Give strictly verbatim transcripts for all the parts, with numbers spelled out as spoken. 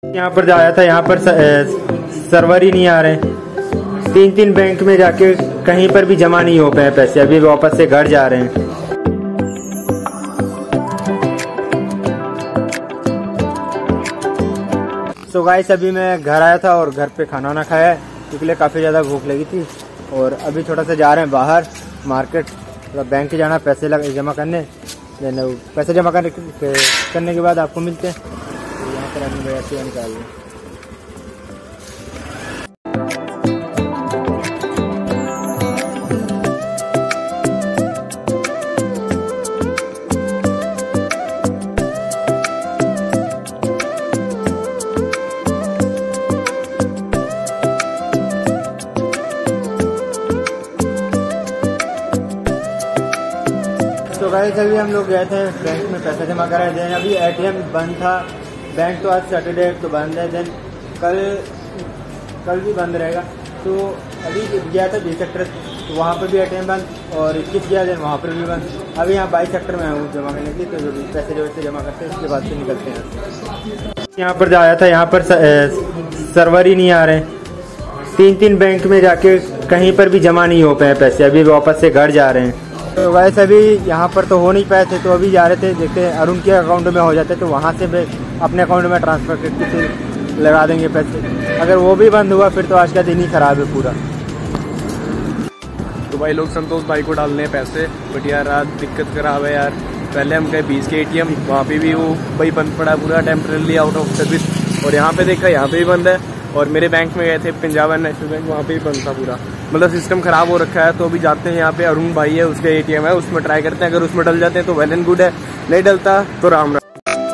यहाँ पर आया था, यहाँ पर सर्वर ही नहीं आ रहे, तीन तीन बैंक में जाके कहीं पर भी जमा नहीं हो पाए पैसे, अभी वापस से घर जा रहे हैं। सो गाइस, अभी मैं घर आया था और घर पे खाना वाना खाया है, इसलिए काफ़ी ज़्यादा भूख लगी थी और अभी थोड़ा सा जा रहे हैं बाहर मार्केट, थोड़ा बैंक जाना पैसे लग जमा करने, पैसे जमा करने करने के बाद आपको मिलते हैं। तो यहाँ पर अपनी वजह से निकाल लें। तो गाइस, अभी हम लोग गए थे बैंक में पैसा जमा कराए, देन अभी एटीएम बंद था, बैंक तो आज सैटरडे तो बंद है, देन कल कल भी बंद रहेगा। तो अभी गया था बी सेक्टर, तो वहाँ पर भी एटीएम बंद, और इक्कीस गया देन वहाँ पर भी बंद। अभी यहाँ बाईस सेक्टर में हूँ जमा करने के लिए, तो जो पैसे जो जमा करते हैं उसके बाद से निकलते हैं। यहाँ पर आया था, यहाँ पर सर्वर ही नहीं आ रहे, तीन तीन बैंक में जाके कहीं पर भी जमा नहीं हो पाए पैसे, अभी वापस से घर जा रहे हैं। तो वैसे अभी यहाँ पर तो हो नहीं पाए थे, तो अभी जा रहे थे, देखते हैं अरुण के अकाउंट में हो जाते तो वहाँ से भी अपने अकाउंट में ट्रांसफ़र करके फिर लगा देंगे पैसे। अगर वो भी बंद हुआ फिर तो आज का दिन ही ख़राब है पूरा। तो भाई लोग संतोष भाई को डालने हैं पैसे, बट यार आज दिक्कत खराब है यार। पहले हम गए बीस के एटीएम, वहाँ पे भी वो भाई बंद पड़ा पूरा, टेम्पररी आउट ऑफ सर्विस, और यहाँ पे देखा यहाँ पे भी बंद है। और मेरे बैंक में गए थे पंजाब एंड नेशनल बैंक, वहाँ पे भी बंद था पूरा, मतलब सिस्टम खराब हो रखा है। तो अभी जाते हैं यहाँ पे अरुण भाई है, उसका एटीएम है, उसमें ट्राई करते हैं, अगर उसमें डल जाते हैं तो वेल एंड गुड है, नहीं डलता तो राम राम।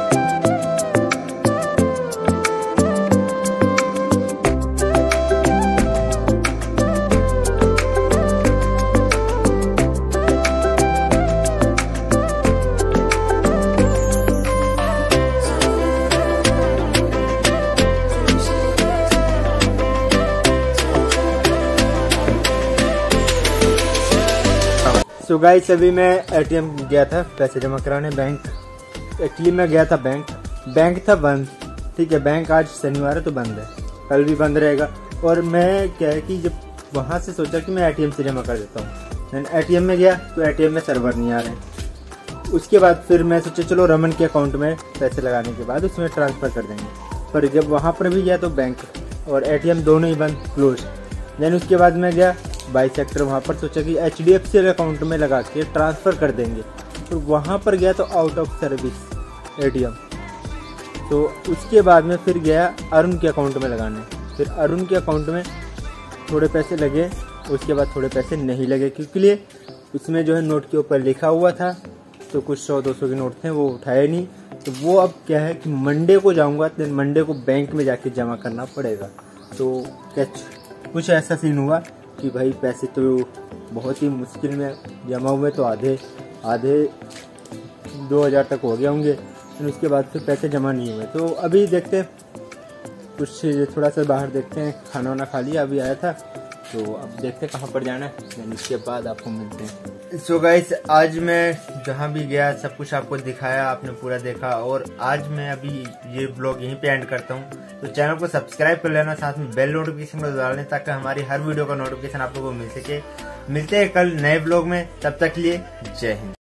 तो गाइस, अभी मैं एटीएम गया था पैसे जमा कराने, बैंक एक्चुअली मैं गया था बैंक बैंक था बंद, ठीक है, बैंक आज शनिवार है तो बंद है, कल भी बंद रहेगा। और मैं क्या है कि जब वहाँ से सोचा कि मैं एटीएम से जमा कर देता हूँ, देन एटीएम में गया तो एटीएम में सर्वर नहीं आ रहे। उसके बाद फिर मैं सोचा चलो रमन के अकाउंट में पैसे लगाने के बाद उसमें ट्रांसफ़र कर देंगे, पर जब वहाँ पर भी गया तो बैंक और एटीएम दोनों ही बंद, क्लोज। देन उसके बाद मैं गया बाईस सेक्टर, वहाँ पर सोचा कि H D F C account में लगा के ट्रांसफ़र कर देंगे, तो वहाँ पर गया तो आउट ऑफ सर्विस एटीएम। तो उसके बाद में फिर गया अरुण के अकाउंट में लगाने, फिर अरुण के अकाउंट में थोड़े पैसे लगे, उसके बाद थोड़े पैसे नहीं लगे, क्योंकि उसमें जो है नोट के ऊपर लिखा हुआ था, तो कुछ सौ दो सौ के नोट थे वो उठाए नहीं। तो वो अब क्या है कि मंडे को जाऊँगा, देन मंडे को बैंक में जाके जमा करना पड़ेगा। तो क्या कुछ ऐसा सीन हुआ कि भाई पैसे तो बहुत ही मुश्किल में जमा हुए, तो आधे आधे दो हज़ार तक हो गए होंगे, फिर उसके बाद फिर पैसे जमा नहीं हुए। तो अभी देखते हैं, कुछ थोड़ा सा बाहर देखते हैं, खाना वाना खा लिया, अभी आया था, तो अब देखते हैं कहाँ पर जाना है, देन इसके बाद आपको मिलते हैं। सो गाइस, आज मैं जहाँ भी गया सब कुछ आपको दिखाया, आपने पूरा देखा, और आज मैं अभी ये ब्लॉग यहीं पे एंड करता हूँ। तो चैनल को सब्सक्राइब कर लेना, साथ में बेल नोटिफिकेशन को दबा लें, ताकि हमारी हर वीडियो का नोटिफिकेशन आप लोगों को मिल सके। मिलते हैं कल नए ब्लॉग में, तब तक के लिए जय हिंद।